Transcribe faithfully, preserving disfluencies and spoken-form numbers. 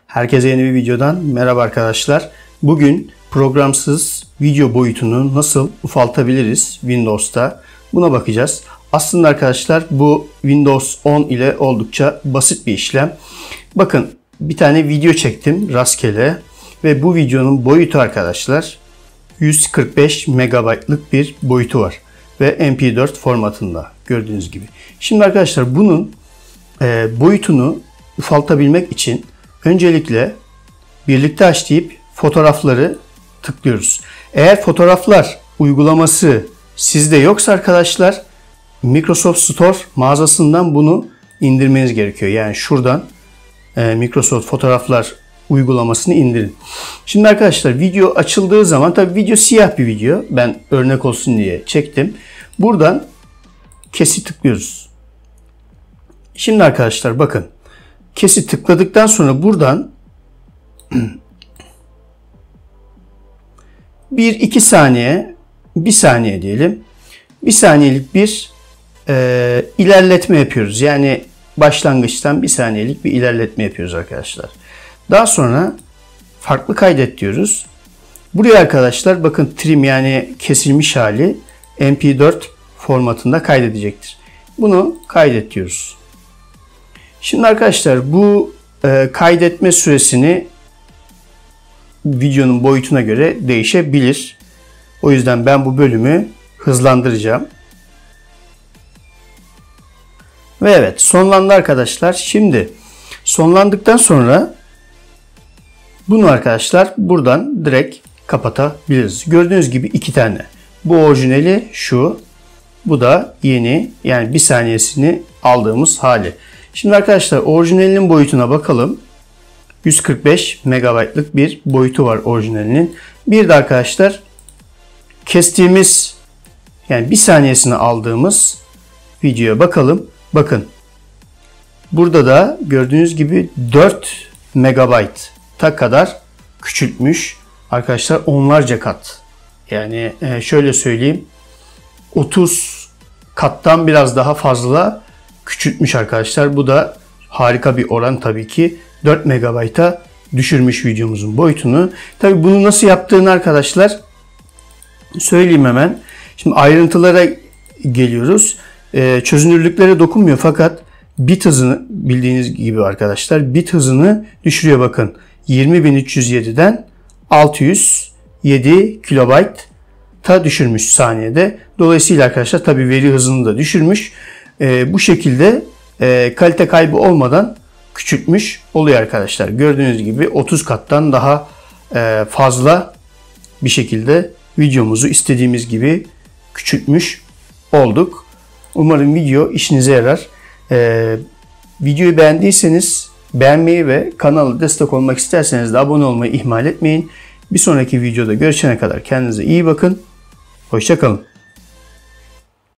Herkese yeni bir videodan merhaba arkadaşlar. Bugün programsız video boyutunu nasıl ufaltabiliriz Windows'ta buna bakacağız. Aslında arkadaşlar bu Windows on ile oldukça basit bir işlem. Bakın bir tane video çektim rastgele ve bu videonun boyutu arkadaşlar yüz kırk beş megabaytlık bir boyutu var ve M P dört formatında gördüğünüz gibi. Şimdi arkadaşlar bunun e, boyutunu ufaltabilmek için öncelikle birlikte aç deyip fotoğrafları tıklıyoruz. Eğer fotoğraflar uygulaması sizde yoksa arkadaşlar Microsoft Store mağazasından bunu indirmeniz gerekiyor. Yani şuradan e, Microsoft fotoğraflar uygulamasını indirin. Şimdi arkadaşlar video açıldığı zaman tabi video siyah bir video. Ben örnek olsun diye çektim. Buradan kesi tıklıyoruz. Şimdi arkadaşlar bakın. Kesi tıkladıktan sonra buradan bir iki saniye bir saniye diyelim. Bir saniyelik bir e, ilerletme yapıyoruz. Yani başlangıçtan bir saniyelik bir ilerletme yapıyoruz arkadaşlar. Daha sonra farklı kaydet diyoruz. Buraya arkadaşlar bakın trim yani kesilmiş hali M P dört formatında kaydedecektir. Bunu kaydet diyoruz. Şimdi arkadaşlar bu e, kaydetme süresini videonun boyutuna göre değişebilir. O yüzden ben bu bölümü hızlandıracağım. Ve evet sonlandı arkadaşlar. Şimdi sonlandıktan sonra bunu arkadaşlar buradan direkt kapatabiliriz. Gördüğünüz gibi iki tane. Bu orijinali şu. Bu da yeni yani bir saniyesini aldığımız hali. Şimdi arkadaşlar orijinalinin boyutuna bakalım. yüz kırk beş megabaytlık bir boyutu var orijinalinin. Bir de arkadaşlar kestiğimiz yani bir saniyesini aldığımız videoya bakalım. Bakın burada da gördüğünüz gibi dört megabayta kadar küçültmüş. Arkadaşlar onlarca kat. Yani şöyle söyleyeyim otuz kattan biraz daha fazla küçültmüş arkadaşlar. Bu da harika bir oran tabii ki. dört megabayta düşürmüş videomuzun boyutunu. Tabii bunu nasıl yaptığını arkadaşlar söyleyeyim hemen. Şimdi ayrıntılara geliyoruz. Ee, çözünürlüklere dokunmuyor fakat bit hızını bildiğiniz gibi arkadaşlar bit hızını düşürüyor bakın. yirmi bin üç yüz yedi'den altı yüz yedi kilobayta düşürmüş saniyede. Dolayısıyla arkadaşlar tabii veri hızını da düşürmüş. Ee, bu şekilde e, kalite kaybı olmadan küçültmüş oluyor arkadaşlar. Gördüğünüz gibi otuz kattan daha e, fazla bir şekilde videomuzu istediğimiz gibi küçültmüş olduk. Umarım video işinize yarar. E, videoyu beğendiyseniz beğenmeyi ve kanala destek olmak isterseniz de abone olmayı ihmal etmeyin. Bir sonraki videoda görüşene kadar kendinize iyi bakın. Hoşça kalın.